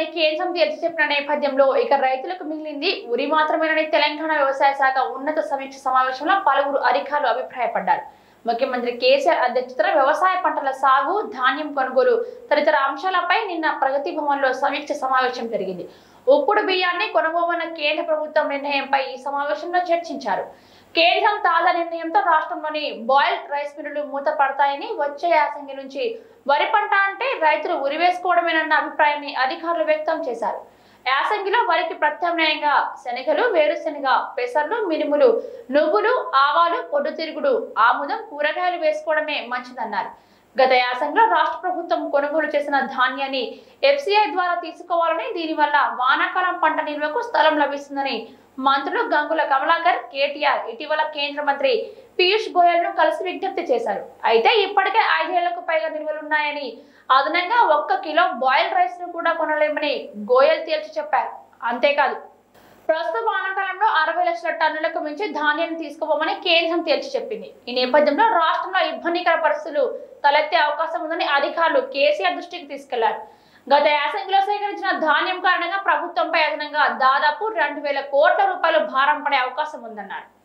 చేస్తామని కేంద్రం తేల్చి చెప్పిన నేపథ్యంలో ఇక రైతులకు మిగిలింది ఉరి మాత్రమేనని తెలంగాణ వ్యవసాయ శాఖ ఉన్నత సమీక్ష సమావేశంలో పలువురు అధికారులు అభిప్రాయపడ్డారు. ముఖ్యమంత్రి కేసీఆర్ అధ్యక్షతన వ్యవసాయ పంటల సాగు, ధాన్యం కొనుగోలు తదితర అంశాలపై నిన్న ప్రగతి భవన్లో సమీక్ష సమావేశం జరిగింది. ఉప్పుడు బియ్యాన్ని కొనుగోమన్న కేంద్ర ప్రభుత్వం నిర్ణయంపై ఈ సమావేశంలో చర్చించారు. కేంద్రం తాజా నిర్ణయంతో రాష్ట్రంలోని బాయిల్డ్ రైస్ మిల్లులు మూతపడతాయని, వచ్చే యాసంగి నుంచి వరి పంట అంటే రైతులు ఉరివేసుకోవడమేనన్న అభిప్రాయాన్ని అధికారులు వ్యక్తం చేశారు. యాసంగిలో వరికి ప్రత్యామ్నాయంగా శనగలు, వేరుశెనగ, పెసర్లు, మినుములు, నువ్వులు, ఆవాలు, పొద్దుతిరుగుడు, ఆముదం, కూరగాయలు వేసుకోవడమే మంచిదన్నారు. గత యాసంగిలో రాష్ట్ర ప్రభుత్వం కొనుగోలు చేసిన ధాన్యాన్ని FCI ద్వారా తీసుకోవాలని, దీనివల్ల వానాకాలం పంట నిల్వకు స్థలం లభిస్తుందని మంత్రులు గంగుల కమలాకర్, కేటీఆర్ ఇటీవల కేంద్ర మంత్రి పీయూష్ గోయల్ ను కలిసి విజ్ఞప్తి చేశారు. అయితే ఇప్పటికే 5 ఏళ్లకు పైగా నిల్వలున్నాయని, అదనంగా 1 కిలో బాయిల్డ్ రైస్ ను కూడా కొనలేమని గోయల్ తేల్చి చెప్పారు. అంతేకాదు, ప్రస్తుత వానాకాలంలో 60 లక్షల టన్నులకు మించి ధాన్యాన్ని తీసుకోవమని కేంద్రం తేల్చి చెప్పింది. ఈ నేపథ్యంలో రాష్ట్రంలో ఇబ్బందికర పరిస్థితులు తలెత్తే అవకాశం ఉందని అధికారులు కేసీఆర్ దృష్టికి తీసుకెళ్లారు. గత యాసంగిలో సేకరించిన ధాన్యం కారణంగా ప్రభుత్వంపై అదనంగా దాదాపు 2,000 కోట్ల రూపాయలు భారం పడే అవకాశం ఉందన్నారు.